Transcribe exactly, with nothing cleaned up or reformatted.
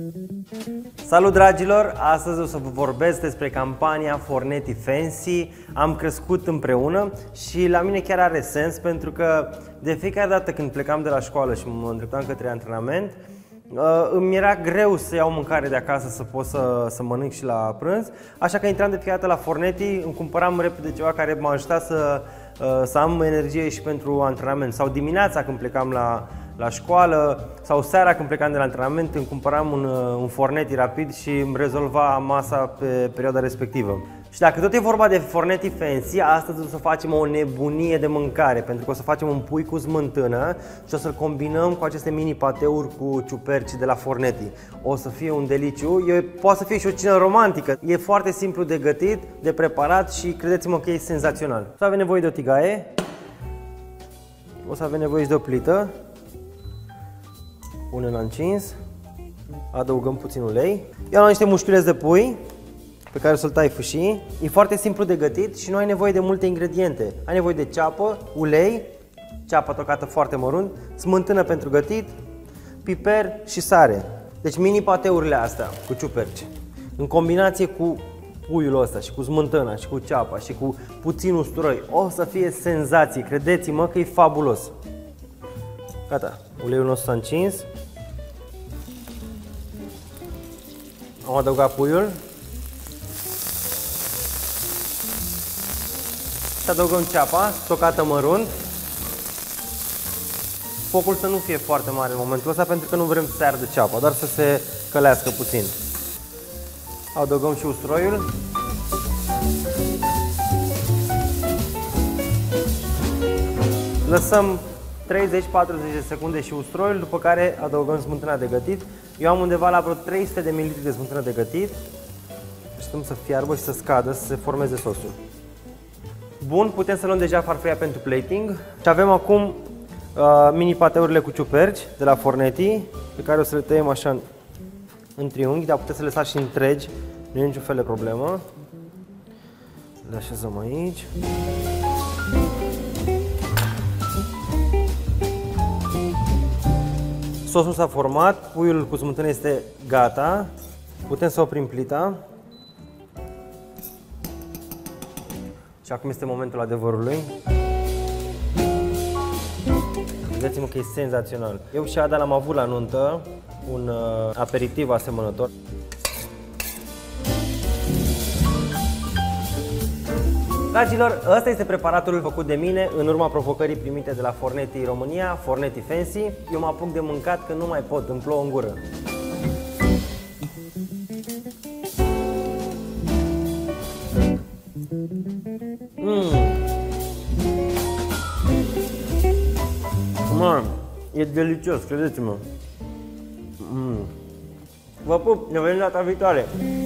Salut dragilor! Astăzi o să vă vorbesc despre campania Fornetti Fancy. Am crescut împreună și la mine chiar are sens, pentru că de fiecare dată când plecam de la școală și mă îndreptam către antrenament, îmi era greu să iau mâncare de acasă să pot să, să mănânc și la prânz. Așa că intram de fiecare dată la Fornetti, îmi cumpăram repede ceva care m-a ajutat să, să am energie și pentru antrenament. Sau dimineața când plecam la la școală sau seara când plecam de la antrenament, îmi cumpăram un, un Fornetti rapid și îmi rezolva masa pe perioada respectivă. Și dacă tot e vorba de Fornetti Fancy, astăzi o să facem o nebunie de mâncare, pentru că o să facem un pui cu smântână și o să-l combinăm cu aceste mini pateuri cu ciuperci de la Fornetti. O să fie un deliciu, e, poate să fie și o cină romantică. E foarte simplu de gătit, de preparat și credeți-mă că e senzațional. O să avem nevoie de o tigaie, o să avem nevoie și de o plită. Punem la încins, adăugăm puțin ulei. Iau niște mușchiuleți de pui pe care o să-l tai fâșii. E foarte simplu de gătit și nu ai nevoie de multe ingrediente. Ai nevoie de ceapă, ulei, ceapă tocată foarte mărunt, smântână pentru gătit, piper și sare. Deci mini pateurile astea cu ciuperci, în combinație cu puiul ăsta și cu smântâna și cu ceapa și cu puțin usturoi, o să fie senzație. Credeți-mă că e fabulos. Gata, uleiul nostru s-a încins. Am adăugat puiul. Și adăugăm ceapa, tocată mărunt. Focul să nu fie foarte mare în momentul ăsta, pentru că nu vrem să se ardă ceapa, doar să se călească puțin. Adăugăm și usturoiul. Lăsăm treizeci patruzeci de secunde și usturoiul, după care adăugăm smântâna de gătit. Eu am undeva la vreo trei sute de mililitri de smântână de gătit. Așteptăm să fiarbă și să scadă, să se formeze sosul. Bun, putem să luăm deja farfuria pentru plating. Și avem acum uh, mini pateurile cu ciuperci de la Fornetti, pe care o să le tăiem așa în, în triunghi, dar puteți să le lăsați și întregi, nu e niciun fel de problemă. Le așezăm aici. Sosul s-a format, puiul cu smântână este gata. Putem să oprim plita. Și acum este momentul adevărului. Vedeți-mă că e senzațional. Eu și Ada l-am avut la nuntă, un uh, aperitiv asemănător. Dragilor, ăsta este preparatul făcut de mine în urma provocării primite de la Fornetti România, Fornetti Fancy. Eu mă apuc de mâncat că nu mai pot, îmi plouă în gură. Mmm. Man, e delicios, credeți-mă. Mm. Vă pup, ne vedem data viitoare.